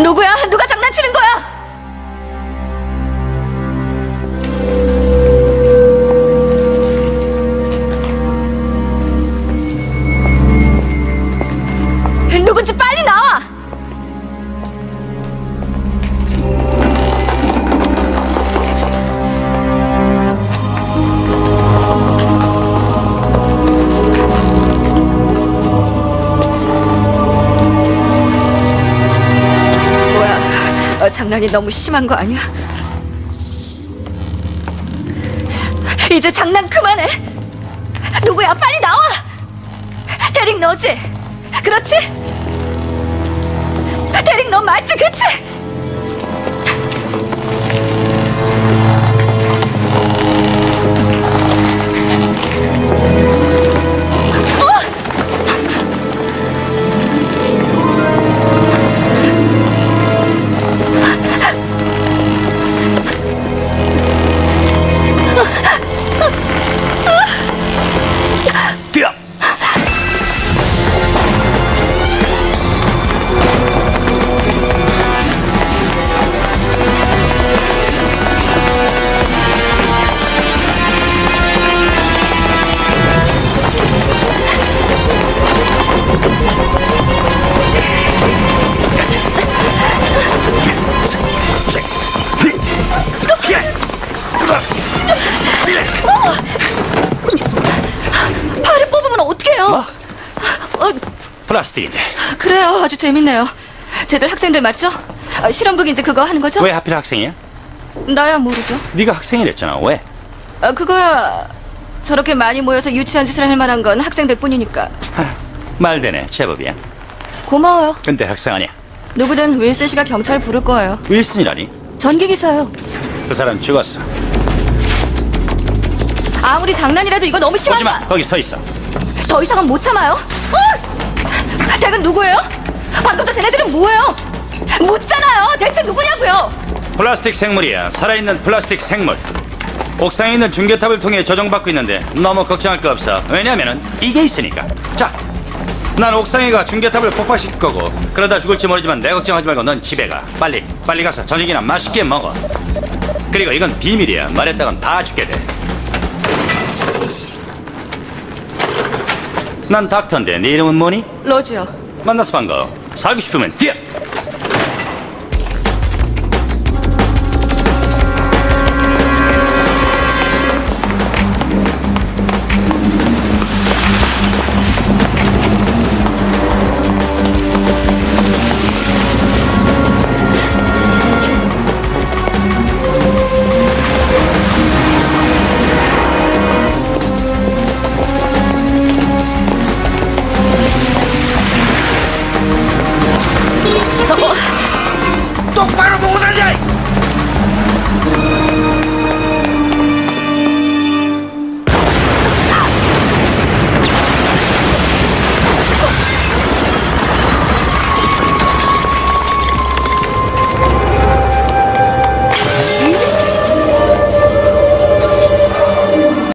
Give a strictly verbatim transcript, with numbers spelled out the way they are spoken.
누구야? 누가 장난치는 거야? 누군지 빨리 나와! 뭐야, 어, 장난이 너무 심한 거 아니야? 이제 장난 그만해! 누구야? 빨리 나와! 대릭 너지? 그렇지? 대릭 너 맞지? 그치? 뛰어! 팔을 뽑으면 어떡해요? 뭐? 어, 플라스틱인데 그래요. 아주 재밌네요. 쟤들 학생들 맞죠? 어, 실험복 이제 그거 하는 거죠? 왜 하필 학생이야? 나야 모르죠. 네가 학생이랬잖아. 왜? 어, 그거야 저렇게 많이 모여서 유치한 짓을 할 만한 건 학생들 뿐이니까. 하, 말되네. 제법이야. 고마워요. 근데 학생 아니야. 누구든 윌슨 씨가 경찰 부를 거예요. 윌슨이라니? 전기 기사요. 그 사람 죽었어. 아무리 장난이라도 이거 너무 심한 오지마. 거기 서 있어. 더 이상은 못 참아요. 어? 댁은 누구예요? 방금 전 쟤네들은 뭐예요? 묻잖아요. 대체 누구냐고요? 플라스틱 생물이야. 살아있는 플라스틱 생물. 옥상에 있는 중계탑을 통해 조정받고 있는데 너무 걱정할 거 없어. 왜냐면은 이게 있으니까. 자, 난 옥상에 가 중계탑을 폭파시킬 거고, 그러다 죽을지 모르지만 내 걱정하지 말고 넌 집에 가. 빨리 빨리 가서 저녁이나 맛있게 먹어. 그리고 이건 비밀이야. 말했다간 다 죽게 돼. 난 닥터인데 네 이름은 뭐니? 로즈요. 만나서 반가워. 살고 싶으면 뛰어.